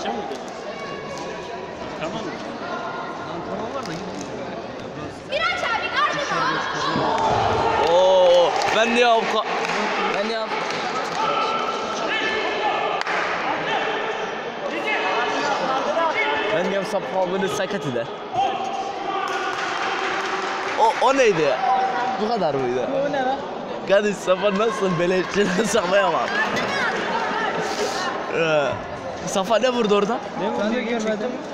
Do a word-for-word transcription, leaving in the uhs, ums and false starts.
Maça mı gidiyorsun? Tamam mı? Antrenman var da gitmiyor. Miraç abi galiba. Oo, ben de yap. Ben de yap. Ben de yapsam bunu sakat eder. O, o neydi? Bu kadar mıydı? O ne lan? Kardeş Safa nasıl beleşçiden Safa'ya bak. Ee, Safa ne vurdu orada? Ben de görmedim.